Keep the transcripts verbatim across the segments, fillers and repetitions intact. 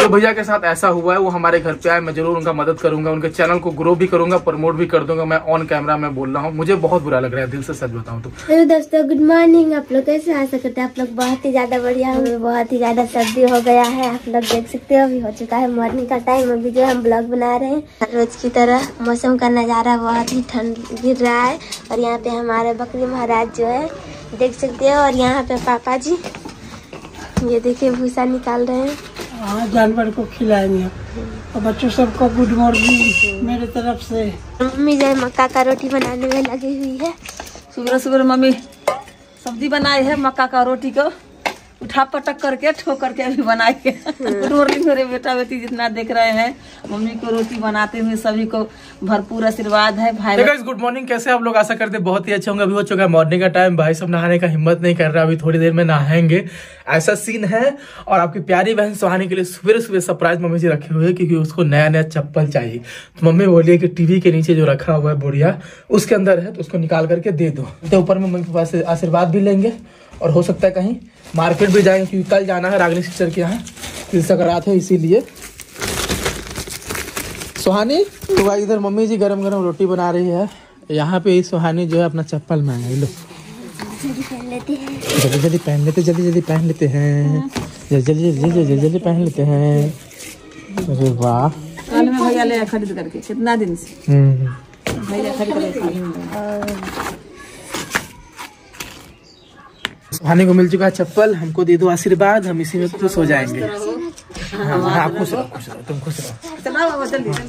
जो भैया के साथ ऐसा हुआ है वो हमारे घर पे आए, मैं जरूर उनका मदद करूंगा, उनके चैनल को ग्रो भी करूंगा, प्रमोट भी कर दूंगा। मैं ऑन कैमरा में बोल रहा हूँ, मुझे बहुत बुरा लग रहा है दिल से, सच बताऊं तो। हेलो दोस्तों, गुड मॉर्निंग। आप लोग कैसे आशा करते हैं आप लोग बहुत ही ज्यादा बढ़िया होंगे। बहुत ही ज्यादा सर्दी हो गया है, आप लोग देख सकते हो, अभी हो चुका है मॉर्निंग का टाइम। अभी जो हम ब्लॉग बना रहे हैं रोज की तरह। मौसम का नजारा बहुत ही ठंड गिर रहा है और यहाँ पे हमारे बकरी महाराज जो है देख सकते हो, और यहाँ पे पापा जी ये देखिए भूसा निकाल रहे हैं। हाँ, जानवर को खिलाएंगे और बच्चों सबको गुड मॉर्निंग मेरे तरफ से। मम्मी जो है मक्का का रोटी बनाने में लगी हुई है। सुबह सुबह मम्मी सब्जी बनाई है मक्का का रोटी को उठा पटक करके ठोक करके अभी बनाई है। गुड मॉर्निंग मेरे बेटा बेटी जितना देख रहे हैं, मम्मी को रोटी बनाते हुए सभी को भरपूर आशीर्वाद है। भाई गाइस गुड मॉर्निंग, कैसे आप लोग? आशा करते बहुत ही अच्छे होंगे। अभी हो चुका है मॉर्निंग का टाइम, भाई सब नहाने का हिम्मत नहीं कर रहा, अभी थोड़ी देर में नहाएंगे, ऐसा सीन है। और आपकी प्यारी बहन सुहानी के लिए सुबह सुबह सरप्राइज मम्मी जी रखे हुए हैं, क्योंकि उसको नया नया चप्पल चाहिए। तो मम्मी बोलिए कि टीवी के नीचे जो रखा हुआ है बोरिया उसके अंदर है, तो उसको निकाल करके दे दो। तो ऊपर में मम्मी के पास आशीर्वाद भी लेंगे और हो सकता है कहीं मार्केट भी जाएंगे, क्योंकि कल जाना है रागनी सिस्टर के यहाँ, तिल संक्रांत है इसीलिए। सुहानी तो भाई इधर मम्मी जी गरम गरम रोटी बना रही है, यहाँ पे सुहानी जो है अपना चप्पल मांगा। लो जल्दी जल्दी पहन लेते जल्दी जल्दी पहन लेते हैं जल्दी जल्दी जल्दी जल्दी जल्दी पहन लेते हैं। अरे वाह, कल में भैया ले खरीद करके कितना दिन से भैया खरीद करके। सुहानी को मिल चुका है चप्पल, हमको दे दो आशीर्वाद, हम इसी में खुश हो जाएंगे। हाँ खुश रहो, खुश रहो, तुम खुश रहो।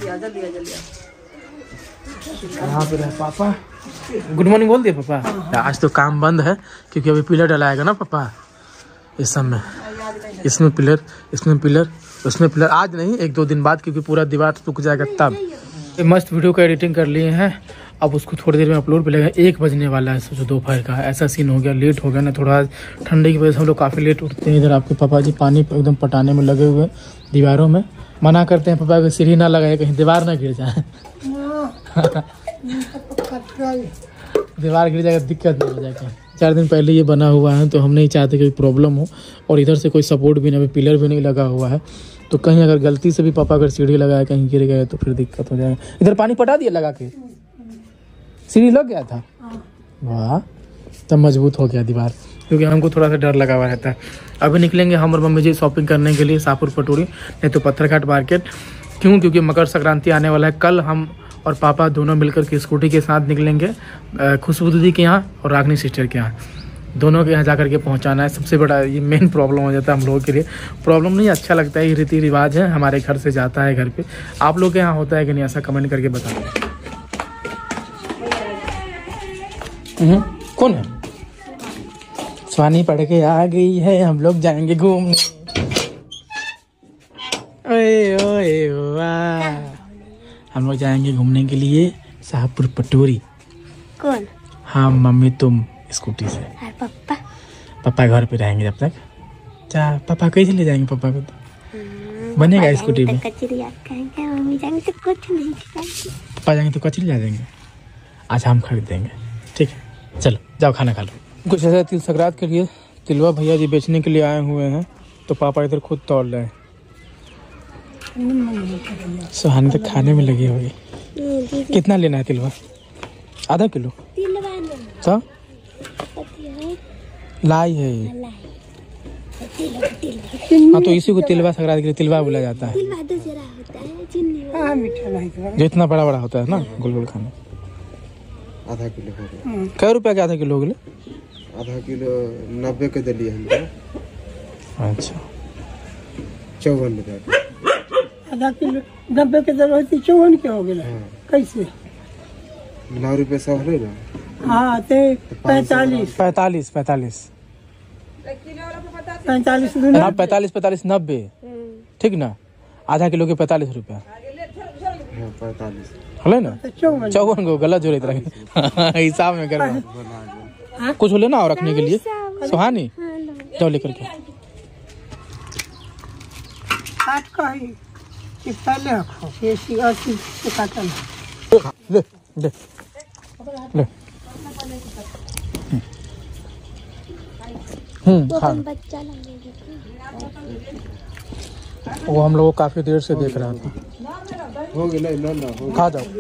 कहाँ पे रहे पापा? गुड मॉर्निंग बोल दिया पापा। आज तो काम बंद है क्योंकि अभी पिलर डलाएगा ना पापा, इस सब में, इसमें पिलर, इसमें पिलर, उसमें पिलर। आज नहीं, एक दो दिन बाद, क्योंकि पूरा दीवार सूख जाएगा तब। मस्त वीडियो का एडिटिंग कर लिए हैं, अब उसको थोड़ी देर में अपलोड पे लगेगा। एक बजने वाला है, सोचो दोपहर का, ऐसा सीन हो गया, लेट हो गया ना थोड़ा। ठंडे की वजह से हम लोग काफ़ी लेट उठते हैं। इधर आपके पापा जी पानी एकदम पटाने में लगे हुए दीवारों में। मना करते हैं पापा को सीढ़ी ना लगाए, कहीं दीवार ना गिर जाए। दीवार गिर जाएगा दिक्कत नहीं हो जाएगा। चार दिन पहले ये बना हुआ है, तो हम नहीं चाहते कोई प्रॉब्लम हो, और इधर से कोई सपोर्ट भी नहीं, पिलर भी नहीं लगा हुआ है, तो कहीं अगर गलती से भी पापा अगर सीढ़ी लगाया कहीं गिर गए तो फिर दिक्कत हो जाएगा। इधर पानी पटा दिया लगा के, सीढ़ी लग गया था। वाह, तब मजबूत हो गया दीवार, क्योंकि हमको थोड़ा सा डर लगा हुआ रहता है। अभी निकलेंगे हम और मम्मी जी शॉपिंग करने के लिए शाहपुर पटोरी, नहीं तो पत्थरघाट मार्केट। क्यों? क्योंकि मकर संक्रांति आने वाला है। कल हम और पापा दोनों मिलकर के स्कूटी के साथ निकलेंगे खुशबू दीदी के यहाँ और रागनी सिस्टर के यहाँ, दोनों के यहाँ जा करके पहुँचाना है। सबसे बड़ा ये मेन प्रॉब्लम हो जाता है हम लोगों के लिए। प्रॉब्लम नहीं, अच्छा लगता है, ये रीति रिवाज है, हमारे घर से जाता है घर पे। आप लोग के यहाँ होता है कि नहीं, ऐसा कमेंट करके बताओ। कौन है? सुहानी पढ़ के आ गई है, हम लोग जाएंगे घूमने। ओए ओए वाह, हम लोग जाएंगे घूमने के लिए शाहपुर पटोरी। कौन? हाँ मम्मी तुम स्कूटी से, और पापा? पापा घर पे रहेंगे जब तक। क्या पापा कैसे ले जाएंगे पापा को? तो बनेगा स्कूटी में। मम्मी जाएंगे तो कुछ नहीं खिलाएंगे। पापा जाएंगे तो कचरी ला देंगे। आज हम खरीद देंगे, ठीक है? चलो जाओ खाना खा लो। कुछ ऐसा तिल संक्रांत के लिए तिलवा भैया जी बेचने के लिए आए हुए हैं, तो पापा इधर खुद तोड़ रहे हैं। सुहानी तो खाने में लगी होगी। कितना लेना है तिलवा? आधा किलो? सब लाई है ये। हाँ तो इसी को तिलवा संक्रांति के लिए तिलवा बोला जाता है, जो इतना बड़ा बड़ा होता है ना, गोल गोल खाना। आधा किलो हो गया। कै रुपया के आधा किलो हो गए? आधा किलो नब्बे के दिलिए हमको। अच्छा, चौवन रुपया। आधा किलो नब्बे के दर होती, चौवन के हो गया। कैसे? नौ रुपये सौ है ना। हाँ ते पैतालीस पैतालीस पैतालीस पैंतालीस हाँ पैंतालीस पैंतालीस नब्बे, ठीक ना? आधा किलो के पैंतालीस रुपया पैंतालीस है ना? चौवन को गलत जोड़े तरह हिसाब में कर कुछ लेना और रखने के लिए। सुहानी जाओ लेकर के। काट का ही कि पहले रखो, ये सिगार की काटन ले ले ले। हम्म हाँ बच्चा लगेगा। वो हम लोग काफी देर से देख रहा था। हो गया ना ना हो खा जाओ।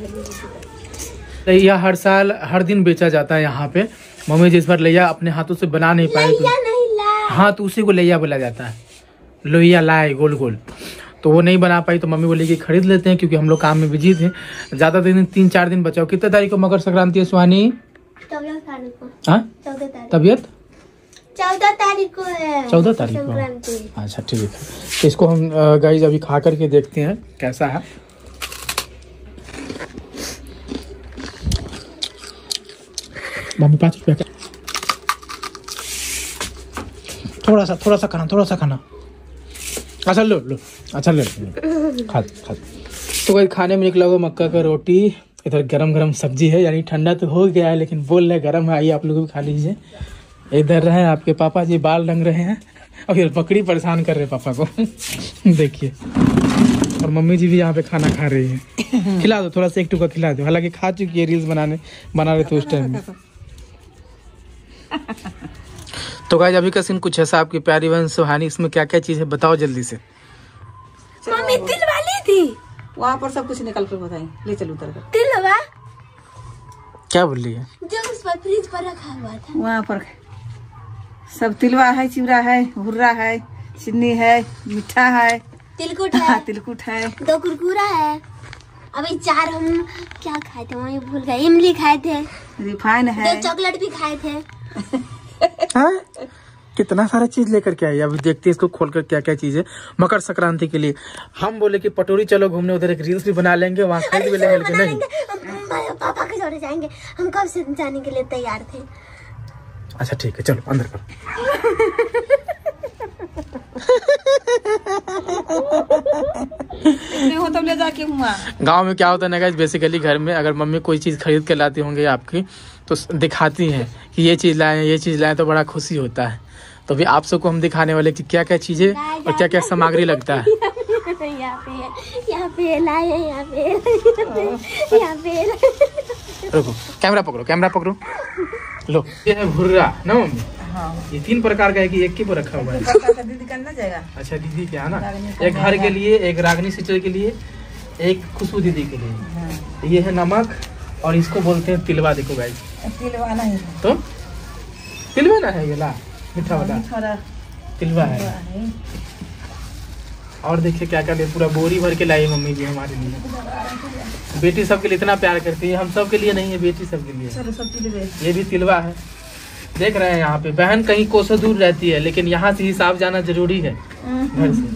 लैया हर साल हर दिन बेचा जाता है यहाँ पे। मम्मी जिस बार लैया अपने हाथों से बना नहीं पाए तो हाँ तो उसी को लैया बोला जाता है। लोहिया लाए गोल गोल, तो वो नहीं बना पाई तो मम्मी बोली कि खरीद लेते हैं, क्योंकि हम लोग काम में बिजी थे। ज्यादा दिन तीन चार दिन बचाओ। कितने तारीख को मकर संक्रांति है सुहानी? चौदह तारीख को। हाँ चौदह तारीख तबीयत चौदह तारीख को है। चौदह तारीख को। अच्छा ठीक है, तो इसको हम गाइस अभी खा करके देखते हैं कैसा है। मम्मी पाँच रुपया का थोड़ा सा थोड़ा सा खाना थोड़ा सा खाना। अच्छा लो लो अच्छा ले लो खा खा। तो भाई खाने में निकला हुआ मक्का का रोटी, इधर गरम गरम सब्जी है, यानी ठंडा तो हो गया है लेकिन बोल रहे गरम है, आइए आप लोग भी खा लीजिए। इधर रहे आपके पापा जी बाल रंग रहे हैं और फिर बकरी परेशान कर रहे हैं पापा को देखिए। और मम्मी जी भी यहाँ पे खाना खा रही है। खिला दो थोड़ा सा, एक टुकड़ा खिला दो। हालांकि खा चुकी है, रील्स बनाने बना रहे थे उस टाइम में। तो गाइस अभी का सीन कुछ ऐसा, आपकी प्यारी बहन सुहानी, इसमें क्या क्या चीज है बताओ जल्दी से। मम्मी तिल वाली थी वहाँ पर सब कुछ निकल कर बताई, ले चलो उतर कर। तिलवा क्या बोल रही है? जो उस पर फ्रिज पर रखा हुआ था वहाँ पर सब तिलवा है, चिवड़ा है, हुर्रा है, चीनी है, मीठा है, तिलकुट है, तिलकुट है, दो कुरकुरा है। अभी चार हम क्या खाए थे मम्मी भूल गए। इमली खाए थे, रिफाइन है, दो चॉकलेट भी खाए थे। हाँ? कितना सारा चीज लेकर के आई। अभी देखते हैं इसको खोलकर क्या क्या चीज है मकर संक्रांति के लिए। हम बोले कि पटोरी चलो घूमने, उधर एक रील्स भी बना लेंगे, वहाँ खरीद भी लेंगे, लेकिन नहीं। पापा के जोड़े जाएंगे, हम कब से जाने के लिए तैयार थे। अच्छा ठीक है चलो अंदर करो। हो तब ले जाके हुआ। गांव में क्या होता है ना गाइस, बेसिकली घर में अगर मम्मी कोई चीज खरीद के लाती होंगे आपकी तो दिखाती हैं कि ये चीज लाए ये चीज लाए, तो बड़ा खुशी होता है। तो भी आप सबको हम दिखाने वाले कि क्या क्या चीजें और क्या क्या सामग्री लगता है। यहाँ पे यहाँ पे लाए, यहाँ पे यहाँ पे। रुको कैमरा पकड़ो कैमरा पकड़ो। लो ये है भुर्रा ना मम्मी? हाँ। ये तीन प्रकार का है कि एक के पर रखा हुआ है? दीदी करना जाएगा। अच्छा दीदी क्या है ना, एक घर के लिए, एक रागनी सिस्टर के लिए, एक खुशबू दीदी के लिए। हाँ। ये है नमक और इसको बोलते हैं तिलवा। देखो गाइस तिलवा नहीं तो तिलवा ना है, ये ला मीठा वाला तिलवा है। और देखिए क्या क्या दे, पूरा बोरी भर के लाई मम्मी जी हमारे लिए। बेटी सबके लिए इतना प्यार करती है, हम सब के लिए नहीं है, बेटी सबके लिए। चलो सब तिलवे। ये भी तिलवा है। देख रहे हैं यहाँ पे बहन कहीं कोसों दूर रहती है, लेकिन यहाँ से हिसाब जाना जरूरी है घर से।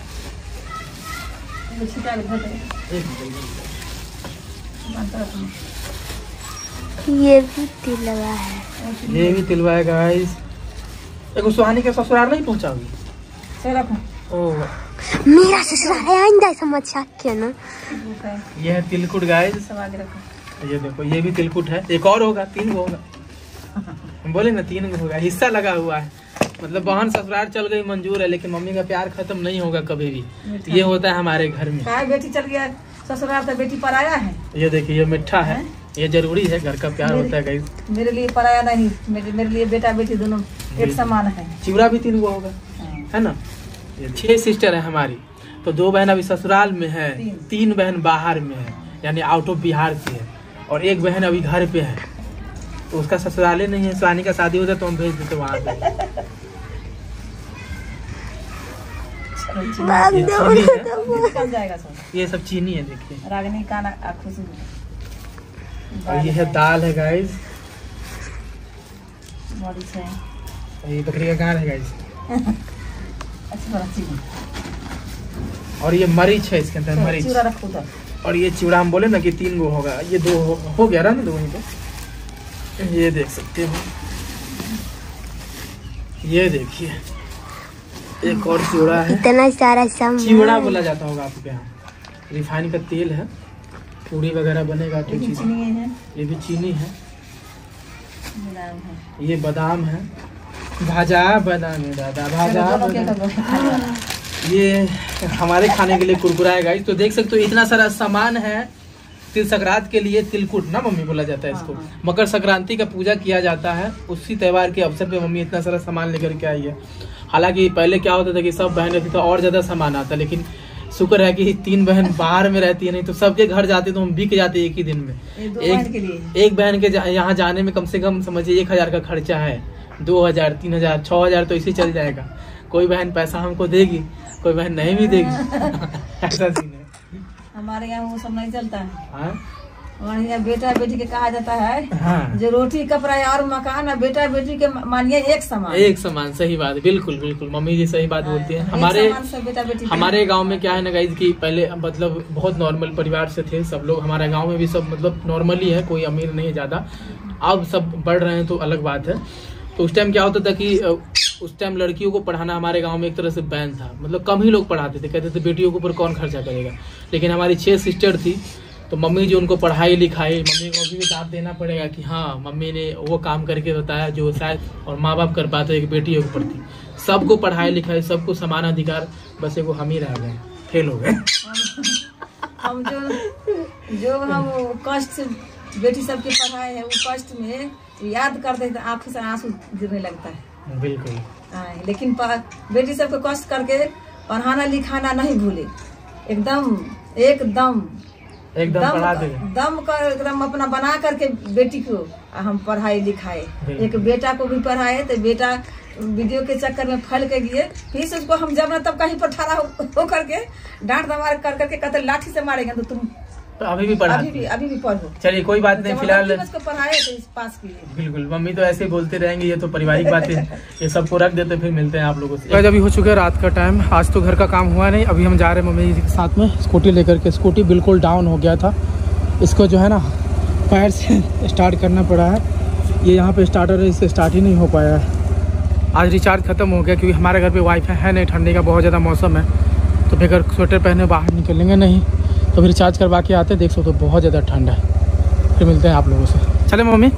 ये भी तिलवा है, ये भी तिलवा है गाइस। देखो सुहानी के ससुराल नहीं पहुँचाओगी? ओ मेरा ससुराल है आइंदा समझ के ना। ये है तिलकुट गाइस। ये देखो ये भी तिलकुट है। एक और होगा, तीन गो होगा। हम बोले ना तीन गो होगा, हिस्सा लगा हुआ है। मतलब बहन ससुराल चल गई मंजूर है, लेकिन मम्मी का प्यार खत्म नहीं होगा कभी भी। ये होता है हमारे घर में। बेटी चल गया ससुराल तो बेटी पराया है। ये देखिए ये मिठा है, ये जरूरी है, घर का प्यार होता है गाइस। मेरे लिए पराया नहीं, मेरे मेरे लिए बेटा बेटी दोनों एक समान है। चिवड़ा भी तीन गो होगा है ना। ये छह सिस्टर है हमारी, तो दो बहन अभी ससुराल में है, तीन बहन बाहर में है, यानी आउट ऑफ बिहार से है, और एक बहन अभी घर पे है, तो उसका ससुराले नहीं है। सुहानी का शादी होता तो हम भेज देते वहाँ पे। ये चीनी है, जाएगा सब। ये सब चीनी है देखिए। रागनी का ना खुशी। और ये है दाल है गाइस। मरीच है। ये बकरी का गान है गाइस। अच्छी बना चीनी। और ये मरीच है, इसके अंदर मरीच। चिवड़ा रखो उधर। और ये चिवड़ा हम बोले ना कि तीन गो होगा, ये दो हो, हो गया ना दो वहीं पे। ये देख सकते हो, ये देखिए एक और चिवड़ा है। इतना सारा सामान चिवड़ा बोला जाता होगा आपके यहाँ। रिफाइन का तेल है, पूड़ी वगैरह बनेगा तो चीज। है। ये भी चीनी है। बादाम है। ये बादाम है, भाजा बादाम है दादा भाजा बादाम। ये हमारे खाने के लिए कुरकुरा है गाइस। तो देख सकते हो इतना सारा सामान है, तिल संक्रांत के लिए तिलकुट ना मम्मी बोला जाता है इसको। हाँ, हाँ। मकर संक्रांति का पूजा किया जाता है, उसी त्योहार के अवसर पे मम्मी इतना सारा सामान लेकर के आई है। हालांकि पहले क्या होता था कि सब बहन रहती तो और ज्यादा सामान आता, लेकिन शुक्र है कि तीन बहन बाहर में रहती है, नहीं तो सबके घर जाते तो हम बिक जाते एक ही दिन में। एक एक बहन के यहाँ जाने में कम से कम समझिए एक हजार का खर्चा है, दो हजार तीन हजार छह हजार तो इसे चल जाएगा। कोई बहन पैसा हमको देगी, कोई बहन नहीं भी देगी। ऐसा सीन है हमारे यहाँ, वो सब नहीं चलता है। हाँ? हमारे यहाँ बेटा बेटी के कहा जाता है। हाँ। जो रोटी कपड़ा और मकान, बेटा बेटी के मानिए एक समान। एक समान, सही बात, बिल्कुल बिल्कुल मम्मी जी सही बात बोलती हैं। हमारे बेटा बेटी हमारे गांव में क्या है ना गाइस कि पहले मतलब बहुत नॉर्मल परिवार से थे सब लोग। हमारे गांव में भी सब मतलब नॉर्मली है, कोई अमीर नहीं है ज्यादा। अब सब बढ़ रहे हैं तो अलग बात है। तो उस टाइम क्या होता था कि उस टाइम लड़कियों को पढ़ाना हमारे गांव में एक तरह से बैन था, मतलब कम ही लोग पढ़ाते थे, कहते थे बेटियों के ऊपर कौन खर्चा करेगा। लेकिन हमारी छह सिस्टर थी तो मम्मी जो उनको पढ़ाई लिखाई, मम्मी को अभी भी दाद देना पड़ेगा कि हाँ मम्मी ने वो काम करके बताया जो शायद और माँ बाप कर पाते एक बेटियों के प्रति। सबको पढ़ाई लिखाई, सबको समान अधिकार, बस एगो हम ही रह गए, फेल हो गए। हम जो जो हम कष्ट से बेटी सबके पढ़ाए है, वो कष्ट में याद करते तो आंखों से आंसू गिरने लगता है। बिल्कुल। लेकिन बेटी सबको कष्ट करके पढ़ाना लिखाना नहीं भूले, एकदम एकदम एकदम दम, पढ़ा दे दम कर एकदम अपना बना करके बेटी को हम पढ़ाई लिखाए। एक बेटा को भी पढ़ाए तो बेटा वीडियो के चक्कर में फल के गए, फिर से उसको हम जब ना तब कहीं पर ठहरा हो करके डांट दमार कर करके कहते लाठी से मारेंगे तो तुम तो अभी भी पढ़ा, अभी भी अभी भी पढ़ो। चलिए कोई बात नहीं, फिलहाल उसको पढ़ाए तो इस पास किए। बिल्कुल मम्मी तो ऐसे बोलते रहेंगे, ये तो पारिवारिक बातें ये सबको रख देते, फिर मिलते हैं आप लोगों से। अभी हो चुका है रात का टाइम, आज तो घर का काम हुआ नहीं। अभी हम जा रहे हैं मम्मी जी के साथ में स्कूटी लेकर के। स्कूटी बिल्कुल डाउन हो गया था, इसको जो है ना पैर से स्टार्ट करना पड़ा है। ये यहाँ पे स्टार्टर है, इससे स्टार्ट ही नहीं हो पाया है। आज रिचार्ज ख़त्म हो गया क्योंकि हमारे घर पे वाईफाई है नहीं, ठंडी का बहुत ज़्यादा मौसम है तो बगैर स्वेटर पहने बाहर निकलेंगे नहीं। तो फिर रिचार्ज करवा के आते, देख सकते हो बहुत ज़्यादा ठंड है। फिर मिलते हैं आप लोगों से। चले मम्मी।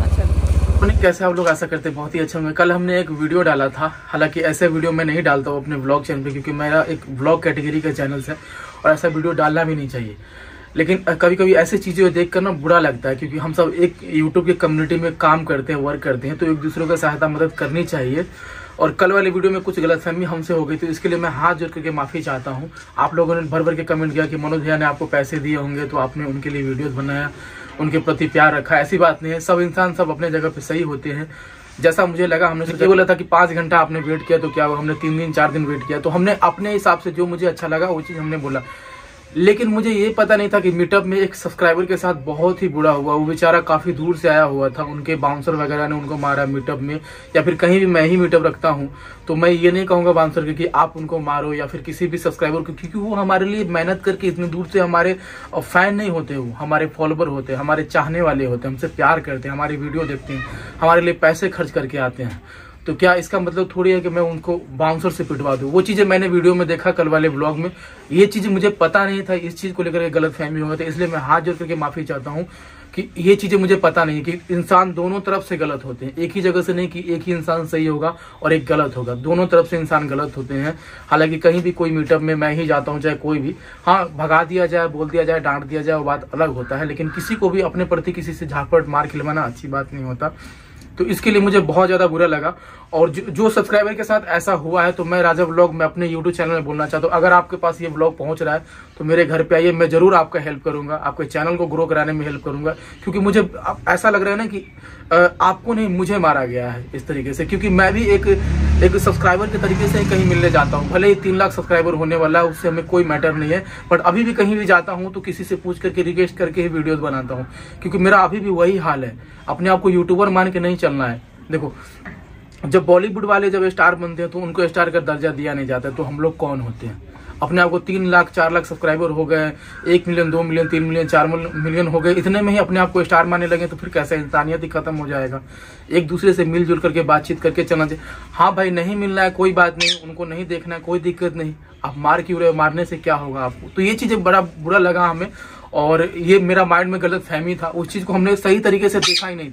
अच्छा कैसे आप लोग आशा करते हैं बहुत ही अच्छे होंगे। कल हमने एक वीडियो डाला था, हालांकि ऐसे वीडियो मैं नहीं डालता हूँ अपने ब्लॉग चैनल पे क्योंकि मेरा एक ब्लॉग कैटेगरी का चैनल है और ऐसा वीडियो डालना भी नहीं चाहिए। लेकिन कभी कभी ऐसी चीज़ें देख कर ना बुरा लगता है क्योंकि हम सब एक यूट्यूब की कम्युनिटी में काम करते हैं, वर्क करते हैं, तो एक दूसरे का सहायता मदद करनी चाहिए। और कल वाली वीडियो में कुछ गलतफहमी हमसे हो गई, तो इसके लिए मैं हाथ जोड़ करके माफ़ी चाहता हूँ। आप लोगों ने भर भर के कमेंट किया कि मनोज भैया ने आपको पैसे दिए होंगे तो आपने उनके लिए वीडियोस बनाया, उनके प्रति प्यार रखा। ऐसी बात नहीं है, सब इंसान सब अपने जगह पे सही होते हैं। जैसा मुझे लगा, हमने सोचा बोला था कि पाँच घंटा आपने वेट किया तो क्या हुआ, हमने तीन दिन चार दिन वेट किया, तो हमने अपने हिसाब से जो मुझे अच्छा लगा वो चीज़ हमने बोला। लेकिन मुझे ये पता नहीं था कि मीटअप में एक सब्सक्राइबर के साथ बहुत ही बुरा हुआ। वो बेचारा काफ़ी दूर से आया हुआ था, उनके बाउंसर वगैरह ने उनको मारा मीटअप में, या फिर कहीं भी मैं ही मीटअप रखता हूँ तो मैं ये नहीं कहूँगा बाउंसर के कि आप उनको मारो या फिर किसी भी सब्सक्राइबर को, क्योंकि वो हमारे लिए मेहनत करके इतनी दूर से, हमारे फैन नहीं होते, वो हमारे फॉलोवर होते हैं, हमारे चाहने वाले होते हैं, हमसे प्यार करते हैं, हमारी वीडियो देखते हैं, हमारे लिए पैसे खर्च करके आते हैं। तो क्या इसका मतलब थोड़ी है कि मैं उनको बाउंसर से पिटवा दूं? वो चीज़ें मैंने वीडियो में देखा कल वाले ब्लॉग में, ये चीज़ें मुझे पता नहीं था, इस चीज़ को लेकर गलत फहमी हो गई थी, इसलिए मैं हाथ जोड़ करके माफ़ी चाहता हूँ कि ये चीज़ें मुझे पता नहीं कि इंसान दोनों तरफ से गलत होते हैं, एक ही जगह से नहीं कि एक ही इंसान सही होगा और एक गलत होगा, दोनों तरफ से इंसान गलत होते हैं। हालांकि कहीं भी कोई मीटअप में मैं ही जाता हूँ, चाहे कोई भी, हाँ भगा दिया जाए, बोल दिया जाए, डांट दिया जाए, वो बात अलग होता है, लेकिन किसी को भी अपने प्रति किसी से झापट मार खिलवाना अच्छी बात नहीं होता। तो इसके लिए मुझे बहुत ज़्यादा बुरा लगा। और जो, जो सब्सक्राइबर के साथ ऐसा हुआ है तो मैं राजा व्लॉग में अपने यूट्यूब चैनल में बोलना चाहता हूँ, अगर आपके पास ये व्लॉग पहुंच रहा है तो मेरे घर पे आइए, मैं जरूर आपका हेल्प करूंगा, आपके चैनल को ग्रो कराने में हेल्प करूंगा। क्योंकि मुझे ऐसा लग रहा है ना कि आपको नहीं, मुझे मारा गया है इस तरीके से, क्योंकि मैं भी एक एक सब्सक्राइबर के तरीके से कहीं मिलने जाता हूँ। भले ही तीन लाख सब्सक्राइबर होने वाला है, उससे हमें कोई मैटर नहीं है, बट अभी भी कहीं भी जाता हूँ तो किसी से पूछ करके रिक्वेस्ट करके ही वीडियोज बनाता हूँ, क्योंकि मेरा अभी भी वही हाल है। अपने आप को यूट्यूबर मान के नहीं चलना है। देखो, जब बॉलीवुड वाले जब स्टार बनते हैं तो उनको स्टार का दर्जा दिया नहीं जाता, तो हम लोग कौन होते हैं? अपने आप को तीन लाख चार लाख सब्सक्राइबर हो गए, एक मिलियन दो मिलियन तीन मिलियन चार मिलियन हो गए, इतने में ही अपने आप को स्टार मानने लगे तो फिर कैसे? इंसानियत ही खत्म हो जाएगा। एक दूसरे से मिलजुल करके बातचीत करके चलना चाहिए। हाँ भाई, नहीं मिलना है कोई बात नहीं, उनको नहीं देखना है कोई दिक्कत नहीं, आप मार क्यों रहे? मारने से क्या होगा आपको? तो ये चीजें बड़ा बुरा लगा हमें, और ये मेरा माइंड में गलत फहमी था, उस चीज को हमने सही तरीके से देखा ही नहीं था।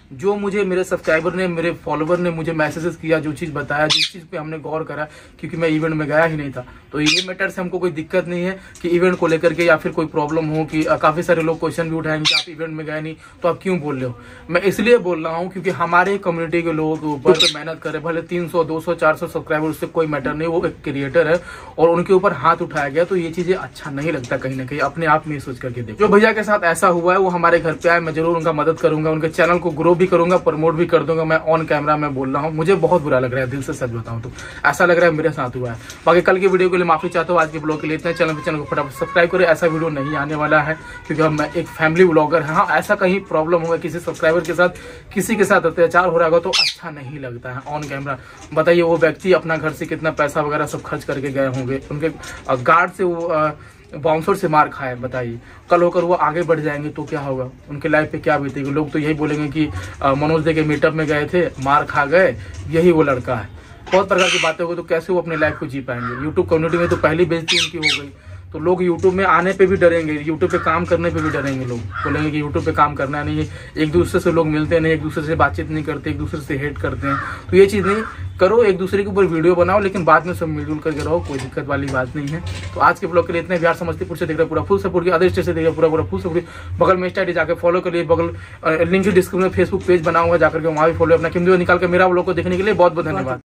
जो मुझे मेरे सब्सक्राइबर ने, मेरे फॉलोवर ने मुझे मैसेजेस किया, जो चीज़ बताया, जिस चीज़ पे हमने गौर करा, क्योंकि मैं इवेंट में गया ही नहीं था, तो ये मैटर से हमको कोई दिक्कत नहीं है कि इवेंट को लेकर के या फिर कोई प्रॉब्लम हो कि काफ़ी सारे लोग क्वेश्चन भी उठाएंगे कि आप इवेंट में गए नहीं तो आप क्यों बोल रहे हो। मैं इसलिए बोल रहा हूँ क्योंकि हमारे कम्युनिटी के लोगों के ऊपर मेहनत करे, भले तीन सौ दो सौ चार सौ सब्सक्राइबर, उससे कोई मैटर नहीं, वो एक क्रिएटर है और उनके ऊपर हाथ उठाया गया, तो ये चीज़ें अच्छा नहीं लगता। कहीं ना कहीं अपने आप में सोच करके देखो, जो भैया के साथ ऐसा हुआ है वो हमारे घर पे आए, मैं जरूर उनका मदद करूंगा, उनके चैनल को ग्रो भी करूंगा, प्रमोट भी कर दूंगा। मैं ऑन कैमरा में बोल रहा हूँ, मुझे बहुत बुरा लग रहा है, दिल से सच बताऊं तो ऐसा लग रहा है मेरे साथ हुआ है। बाकी कल की वीडियो के लिए माफी चाहता हूँ, आज के ब्लॉग के लिए इतना। चैनल पे चैनल को फटाफट सब्सक्राइब करें, ऐसा वीडियो नहीं आने वाला है क्योंकि हम मैं एक फैमिली ब्लॉगर है। हाँ, ऐसा कहीं प्रॉब्लम होगा, किसी सब्सक्राइबर के साथ, किसी के साथ अत्याचार हो रहा होगा तो अच्छा नहीं लगता है ऑन कैमरा। बताइए वो व्यक्ति अपना घर से कितना पैसा वगैरह सब खर्च करके गए होंगे, उनके गार्ड से वो बाउंसर से मार खाए, बताइए कल होकर वो आगे बढ़ जाएंगे तो क्या होगा, उनके लाइफ पे क्या बीतेगी। लोग तो यही बोलेंगे कि मनोज दे के मीटअप में गए थे, मार खा गए, यही वो लड़का है। बहुत प्रकार की बातें होगी, तो कैसे वो अपने लाइफ को जी पाएंगे। यूट्यूब कम्युनिटी में तो पहली बेइज्जती उनकी हो गई, तो लोग यूट्यूब में आने पे भी डरेंगे, यूट्यूब पे काम करने पे भी डरेंगे। लोग बोलेंगे कि यूट्यूब पे काम करना नहीं है, एक दूसरे से लोग मिलते नहीं, एक दूसरे से बातचीत नहीं करते, एक दूसरे से हेट करते हैं। तो ये चीज़ नहीं करो, एक दूसरे के ऊपर वीडियो बनाओ, लेकिन बाद में सब मिलजुल करके रहो, कोई दिक्कत वाली बात नहीं है। तो आज के ब्लॉग के लिए इतने। बिहार समस्तीपुर से देख रहे पूरा फुल सपोर्ट किया, अदर स्टेट से देख रहे पूरा पूरा फुल सपोर्ट। बगल में इंस्टा आईडी जाकर फॉलो करिए, बगल लिंक डिस्क्रिप्शन में फेसबुक पेज बनाऊंगा, जाकर के वहाँ भी फॉलो अपना कीमती निकाल कर मेरा ब्लॉग को देखने के लिए बहुत बहुत धन्यवाद।